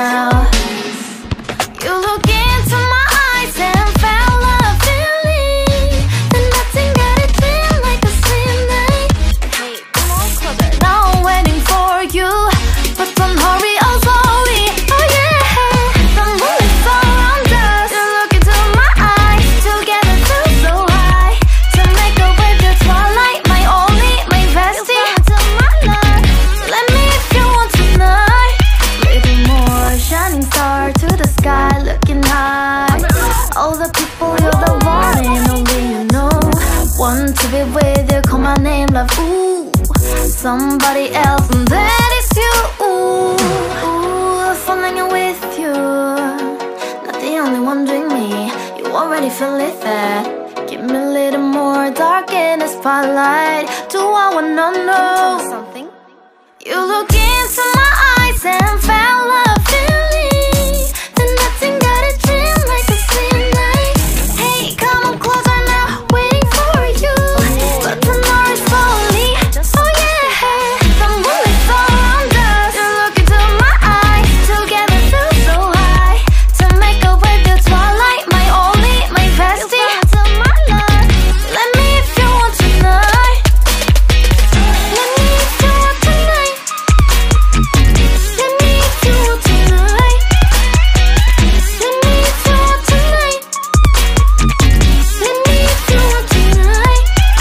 now. You look into my eyes and found love feeling. Then nothing got it feel like a slim night. Hey, come on, closer. Now I'm waiting for you, but don't hurry, oh slowly. Oh yeah, the moon is around us. You look into my eyes, together feel so high. To make a wave the twilight, my only, my bestie. To my love, let me if you want tonight. Little more shining star to the sky, looking high. All the people, you're the one and only you know. Want to be with you, call my name, love, ooh. Somebody else, and that is you, ooh. Falling in with you, not the only one doing me. You already feel it there. Give me a little more dark in the spotlight. Do I wanna know something? You look into my eyes and found love feeling. Then nothing got a dream like a slim night. Hey, come on closer now, waiting for you. But the night is slowly. Oh yeah, the moon is around us. You look into my eyes, together feel so high. To make a wave the twilight, my only, my bestie. To my love, let me if you want tonight. Let me if you want tonight. Let me if you want tonight. Let me if you want tonight. Let me if you want tonight.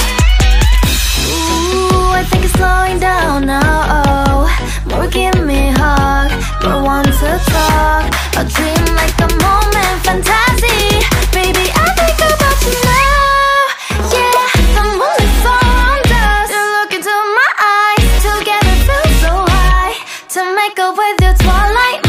Ooh, I think it's slowing down now, oh. More give me a hug, more want to talk. A dream like a moment, fantasy. Baby, I think about you now. Yeah, the moon is around us. You look into my eyes, together feel so high. To make up with your twilight,